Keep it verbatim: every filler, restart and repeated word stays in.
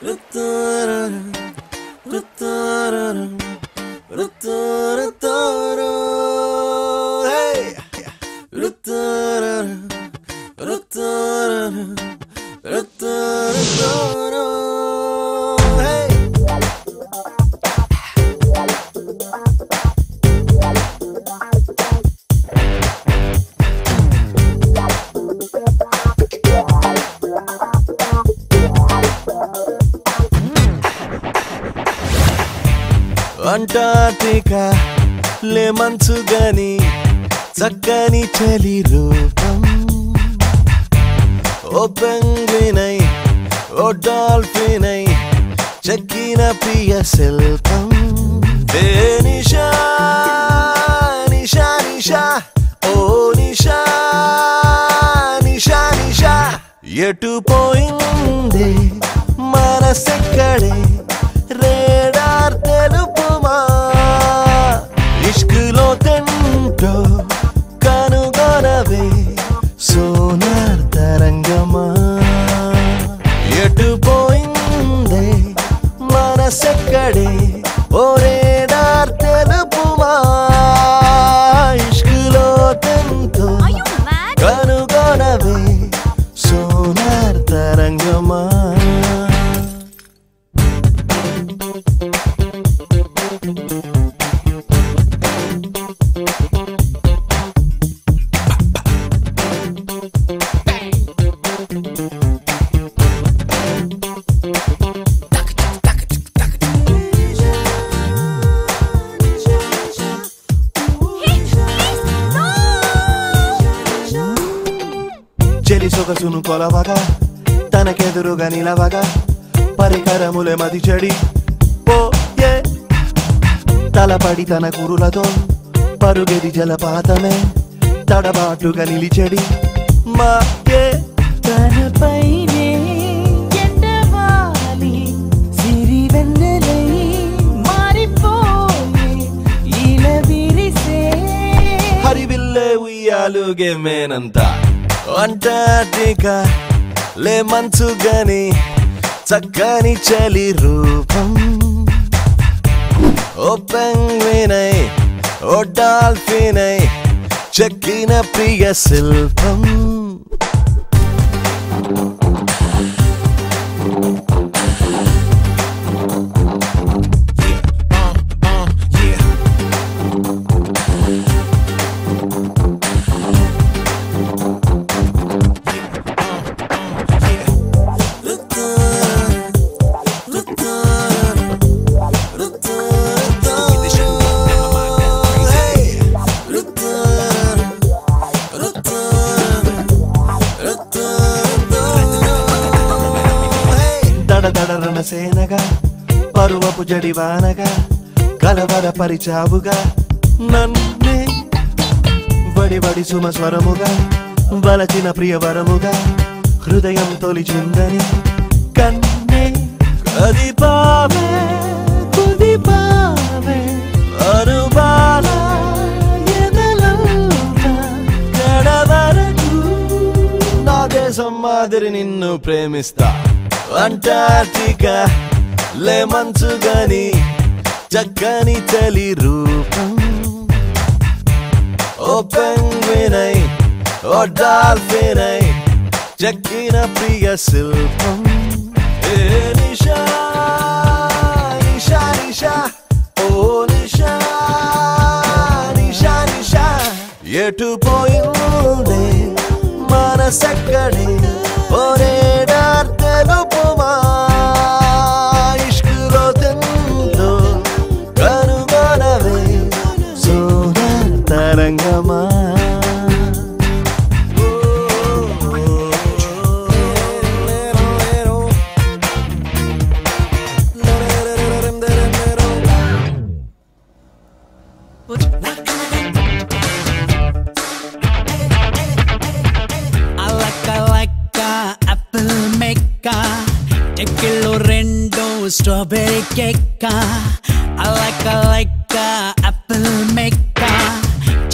Antartica le mansugani zakkani chali roopam o penguinai o dolphinai chekkina priya silpam e nisha nisha nisha o nisha nisha nisha yetu poinde manasekkade radar telupuma ishqlo tento kanugonave sonar tarangama yetu poinde manasekkade o radar telupuma ishqlo tento kanugonave sonar tarangama సొగసును కొలవగా తనకెదురుగా నిలవగా పరికరములే మది చెడి పోయే తలపడి తన కురులతో పరుగెది జలపాతమే తడబాటుగా నిలిచెడి మాకే తనపైనే ఎండవాలి సిరివెన్నెలై మారిపోయే ఇలా విరిసే హరివిల్లే ఉయ్యాలుగే మేనంతా Antartica le mansugani zakkani chali roopam o penguinai o dolphinai chekkina priya silpam సేనగా పరువపు జడివానగా కలవర పరిచావుగా నన్నే వడివడి సుమస్వరముగా వలచిన ప్రియవరముగా హృదయం తొలిచిందని కన్నే కదిపావే కుదిపావే అరుబాల ఎదలంత గడవరకు నా దేశం మాదిరి నిన్ను ప్రేమిస్తా Antartica le mansugani zakkani chali roopam o penguinai o dolphinai chekkina priya silpam e nisha nisha nisha o nisha nisha nisha yetu poyinde manasekkade o radar telupuma ishqlo tento kanugonave sonar tarangama Strawberry cake